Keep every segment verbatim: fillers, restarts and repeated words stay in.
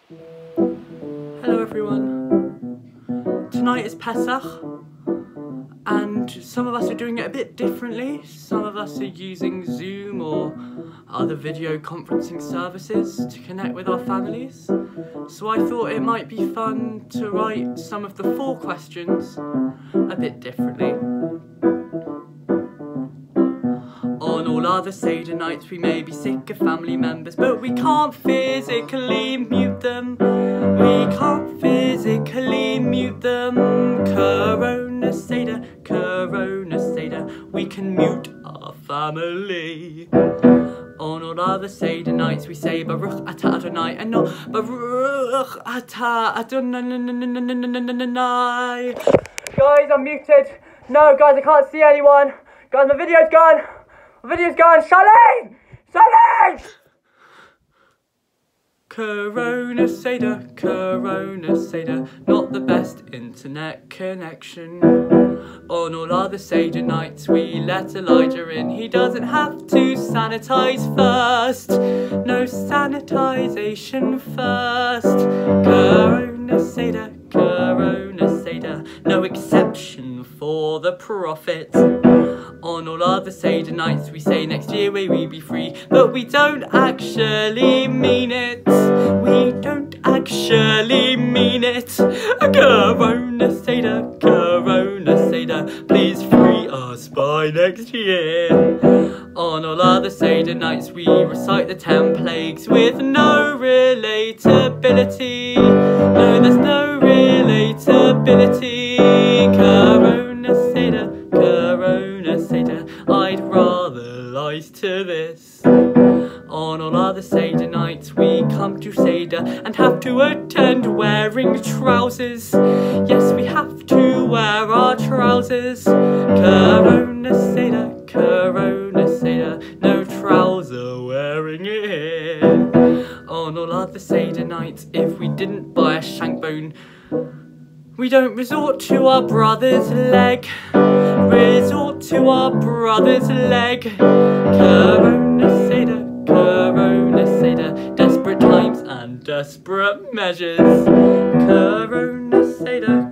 Hello everyone. Tonight is Pesach, and some of us are doing it a bit differently. Some of us are using Zoom or other video conferencing services to connect with our families. So I thought it might be fun to write some of the four questions a bit differently. On all other Seder nights we may be sick of family members, but we can't physically mute them. We can't physically mute them. Coronaseder, Coronaseder, we can mute our family. On all other Seder nights we say Baruch Atah Adonai and not Baruch Atah Adonai. Guys, I'm muted. No, guys, I can't see anyone. Guys, my video's gone. My video's gone. Charlene! Charlene! Coronaseder, Coronaseder, not the best internet connection. On all other Seder nights we let Elijah in. He doesn't have to sanitize first. No sanitization first. Coronaseder, Coronaseder, no exception for the prophet. On all other Seder nights we say next year may we be free, but we don't actually mean it. We don't actually mean it. Coronaseder, Coronaseder, please free us by next year. On all other Seder nights we recite the ten plagues with no relatability. No, there's no relatability. Coronaseder, Coronaseder, I'd rather lies to this. On all other Seder nights we come to Seder and have to attend wearing trousers. Yes, we have to wear our trousers. Coronaseder, Coronaseder, no trouser wearing here. On all other Seder nights, if we didn't buy a shank bone, we don't resort to our brother's leg. Resort to our brother's leg. Coronaseder, Coronaseder, desperate times and desperate measures. Coronaseder,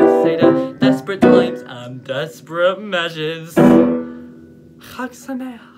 Coronaseder, desperate times and desperate measures. Chag Sameach.